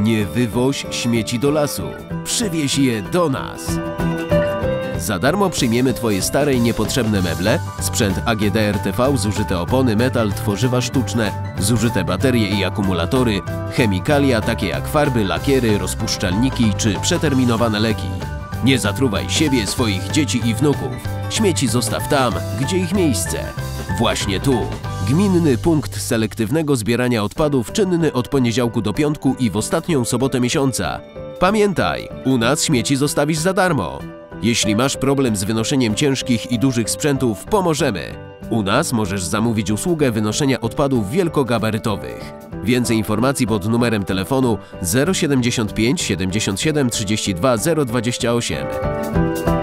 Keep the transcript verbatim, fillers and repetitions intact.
Nie wywoź śmieci do lasu. Przywieź je do nas. Za darmo przyjmiemy Twoje stare i niepotrzebne meble, sprzęt A G D R T V, zużyte opony, metal, tworzywa sztuczne, zużyte baterie i akumulatory, chemikalia takie jak farby, lakiery, rozpuszczalniki czy przeterminowane leki. Nie zatruwaj siebie, swoich dzieci i wnuków. Śmieci zostaw tam, gdzie ich miejsce. Właśnie tu. Gminny punkt selektywnego zbierania odpadów czynny od poniedziałku do piątku i w ostatnią sobotę miesiąca. Pamiętaj, u nas śmieci zostawisz za darmo. Jeśli masz problem z wynoszeniem ciężkich i dużych sprzętów, pomożemy. U nas możesz zamówić usługę wynoszenia odpadów wielkogabarytowych. Więcej informacji pod numerem telefonu zero siedemdziesiąt pięć siedemdziesiąt siedem trzydzieści dwa zero dwadzieścia osiem.